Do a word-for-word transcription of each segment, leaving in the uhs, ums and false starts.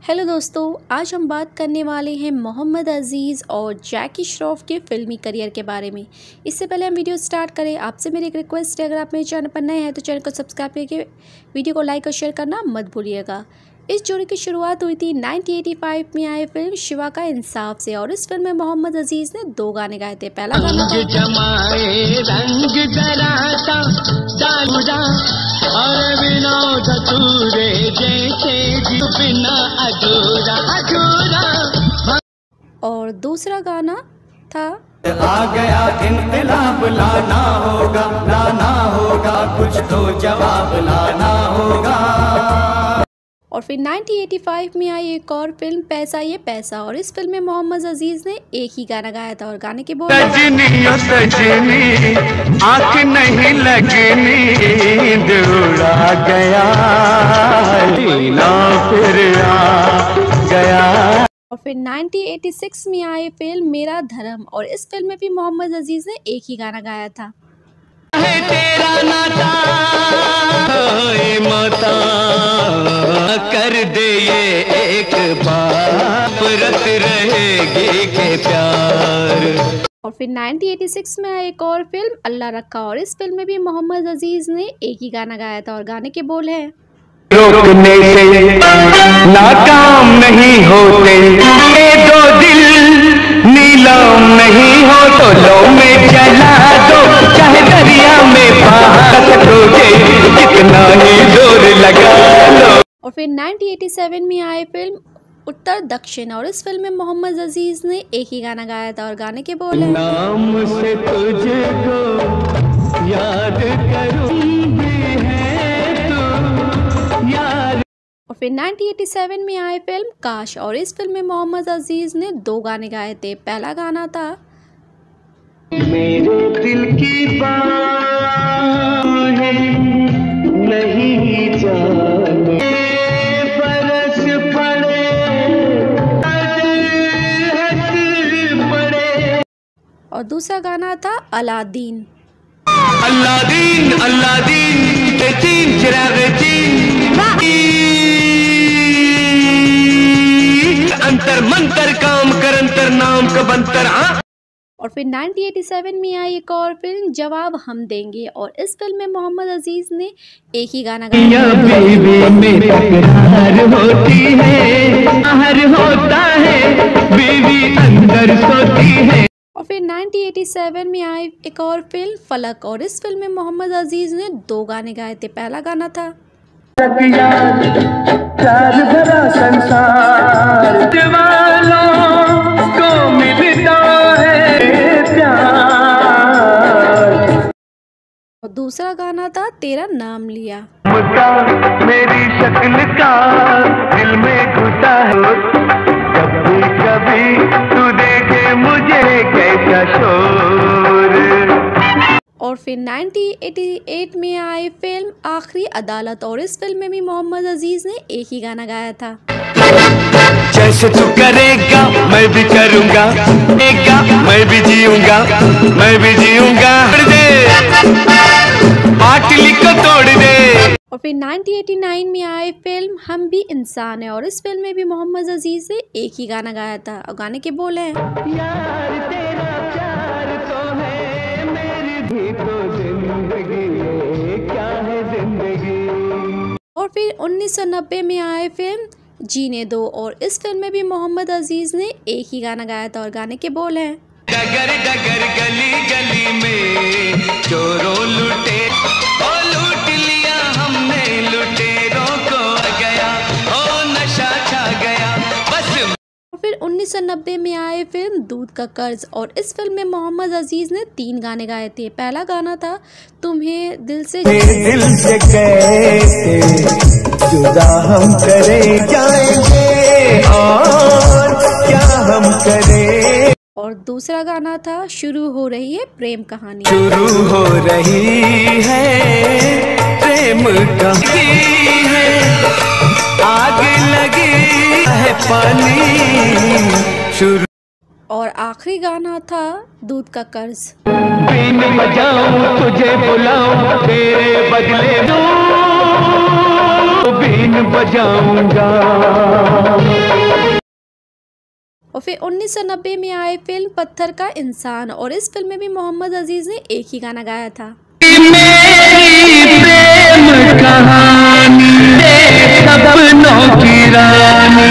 Hello दोस्तों, आज हम बात करने वाले हैं मोहम्मद अजीज़ और जैकी श्रॉफ के फिल्मी करियर के बारे में। इससे पहले हम वीडियो स्टार्ट करें, आपसे मेरी एक रिक्वेस्ट है, अगर आप मेरे चैनल पर नए हैं तो चैनल को सब्सक्राइब करके वीडियो को लाइक और शेयर करना मत भूलिएगा। इस जोड़ी की शुरुआत हुई थी नाइनटीन एटी फाइव में आए फिल्म शिवा का इंसाफ से, और इस फिल्म में मोहम्मद अजीज़ ने दो गाने गाए थे। पहला गाना और विनोद अधूरे जैसे बिना अधूरा अधूरा, और दूसरा गाना था आ गया इनकलाब, लाना होगा लाना होगा कुछ तो जवाब लाना होगा। और फिर नाइनटीन एटी फाइव में आई एक और फिल्म पैसा ये पैसा, और इस फिल्म में मोहम्मद अजीज़ ने एक ही गाना गाया था और गाने के बोल सजनी ओ सजनी आँख नहीं लगनी, नींद उड़ा गया लीला फिर आ गया। और फिर नाइनटीन एटी सिक्स में आई फिल्म मेरा धर्म, और इस फिल्म में भी मोहम्मद अजीज़ ने एक ही गाना गाया था। तेरा नाता माता कर दे ये एक बार, रत रहेगी के प्यार। और फिर नाइनटीन एटी सिक्स में आई एक और फिल्म अल्लाह रखा, और इस फिल्म में भी मोहम्मद अजीज़ ने एक ही गाना गाया था और गाने के बोल हैं रोकने से नाकाम नहीं होते, दो दिल नीलाम नहीं हो तो लो में चला दो, चाहे दरिया में बहा सकोगे कितना ही जोर लगा लो। और फिर नाइनटीन एटी सेवन में आए फिल्म उत्तर दक्षिण, और इस फिल्म में मोहम्मद अजीज़ ने एक ही गाना गाया था और गाने के बोल हैं नाम से तुझको याद करूंगी है तू यार। और फिर नाइनटीन एटी सेवन में आए फिल्म काश, और इस फिल्म में मोहम्मद अजीज़ ने दो गाने गाए थे। पहला गाना था मेरे दिल की बात नहीं जाने, बरस पड़े पड़े, और दूसरा गाना था अलादीन। अल्लादीन अल्लादीन तीन चिराग तीन, अंतर मंतर काम कर अंतर नाम का बंतर। हाँ। और फिर नाइनटीन एटी सेवन में आई एक और फिल्म जवाब हम देंगे, और इस फिल्म में मोहम्मद अजीज़ ने एक ही गाना गाया। बीवी में तकरार होती है, बाहर होता है बीवी अंदर सोती है। और फिर नाइनटीन एटी सेवन में आई एक और फिल्म फलक, और इस फिल्म में मोहम्मद अजीज़ ने दो गाने गाए थे। पहला गाना था प्यार भरा संसार दीवालों को मिलता है प्यार, और दूसरा गाना था तेरा नाम लिया। मेरी शक्ल का दिल में घुसा है, कभी कभी तू देखे मुझे कैसा शोर। और फिर नाइनटीन एटी एट में आई फिल्म आखिरी अदालत, और इस फिल्म में भी मोहम्मद अजीज़ ने एक ही गाना गाया था। जैसे तू करेगा मैं भी करूँगा, करेगा मैं भी जीऊँगा मैं भी जीऊँगा, पाटली को तोड़ दे। और फिर नाइनटीन एटी नाइन में आई फिल्म हम भी इंसान है, और इस फिल्म में भी मोहम्मद अजीज़ ने एक ही गाना गाया था और गाने के बोल हैं यार तेरा प्यार तो है मेरी भी तो जिंदगी, क्या है जिंदगी। और फिर उन्नीस सौ नब्बे में आए फिल्म जीने दो, और इस फिल्म में भी मोहम्मद अजीज़ ने एक ही गाना गाया था और गाने के बोल हैं डगर डगर गली गली में चोरों लुटे, ओ लूट लिया हमने लुटेरों को गया, ओ नशा छा गया बस। और फिर उन्नीस सौ नब्बे में आए फिल्म दूध का कर्ज, और इस फिल्म में मोहम्मद अजीज़ ने तीन गाने गाए थे। पहला गाना था तुम्हें दिल से दिल से कैसे जुदा हम करे जाएंगे और क्या हम करें, और दूसरा गाना था शुरू हो रही है प्रेम कहानी। शुरू हो रही है प्रेम कहानी है, आग लगी है पानी शुरू। और आखिरी गाना था दूध का कर्ज। बीन बजाऊं तुझे बुलाऊं तेरे बदले दूं, बीन बजाऊंगा। और फिर उन्नीस सौ नब्बे में आए फिल्म पत्थर का इंसान, और इस फिल्म में भी मोहम्मद अजीज ने एक ही गाना गाया था। मेरी प्रेम कहानी सपनों की रानी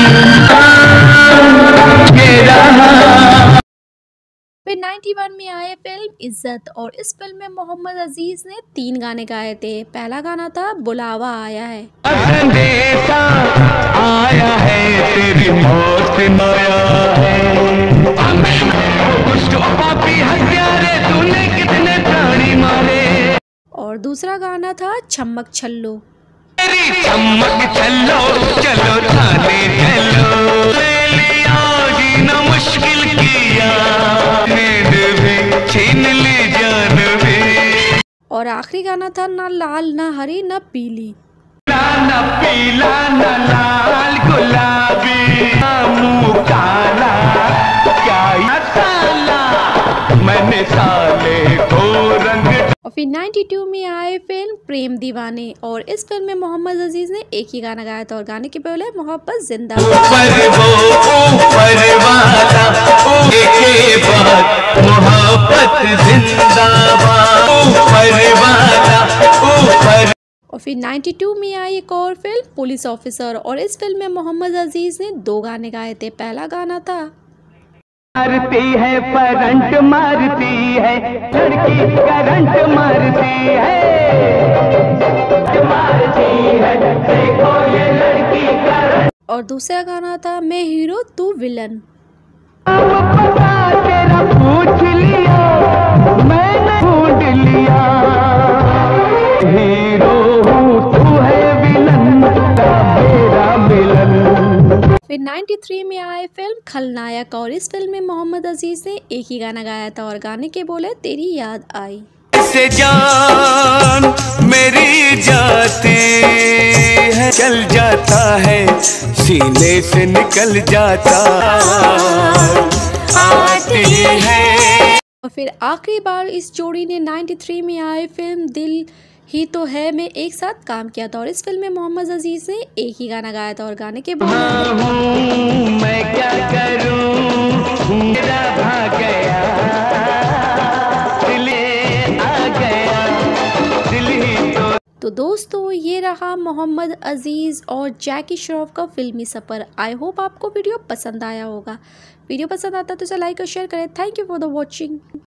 फिर इक्यानवे में आए फिल्म इज्जत, और इस फिल्म में मोहम्मद अजीज ने तीन गाने गाए थे। पहला गाना था बुलावा आया है, संदेशा आया है तेरी मौत आया है, कुछ तो पापी हत्यारे तूने कितने प्राणी मारे, और दूसरा गाना था छम्मक छल्लो। तेरी चमक चलो चलो थाने चलो, ले लिया जीना मुश्किल किया, नींद भी छीन ली जान भी, और आखिरी गाना था ना लाल ना हरी ना पीली। ना पीला ना लाल गुलाबी मुँह काला क्या साला, मैंने साले को रंग। और फिर बानवे में आए फिल्म प्रेम दीवाने, और इस फिल्म में मोहम्मद अजीज ने एक ही गाना गाया था, और गाने के बोले मोहब्बत जिंदा। ऊपर वो ऊपर वाला के बाद मोहब्बत जिंदाबाद, ऊपर वाला ऊपर। और फिर बानवे में आई एक और फिल्म पुलिस ऑफिसर, और इस फिल्म में मोहम्मद अजीज ने दो गाने गाए थे। पहला गाना था मारती है करंट मारती है लड़की करंट मारती है, मारती है देखो ये लड़की करंट, और दूसरा गाना था मैं हीरो तू विलन। पता तेरा पूछ लिया मैंने ढूंढ लिया, हीरो हूँ तू है विलन मेरा मिलन। फिर तिरानवे में आए फिल्म खलनायक, और इस फिल्म में मोहम्मद अजीज ने एक ही गाना गाया था, और गाने के बोले तेरी याद आई। से जान मेरी जाती है, चल जाता है सीने से निकल जाता आती है। और फिर आखिरी बार इस जोड़ी ने तिरानवे में आए फिल्म दिल ही तो है में एक साथ काम किया था, और इस फिल्म में मोहम्मद अजीज ने एक ही गाना गाया था, और गाने के बोले मैं क्या करूं मेरा भाग गया दिल आ गया दिल ही तो। तो दोस्तों ये रहा मोहम्मद अजीज और जैकी श्रॉफ का फिल्मी सफ़र। आई होप आपको वीडियो पसंद आया होगा। वीडियो पसंद आता तो इसे लाइक और शेयर करें। Thank you for the watching.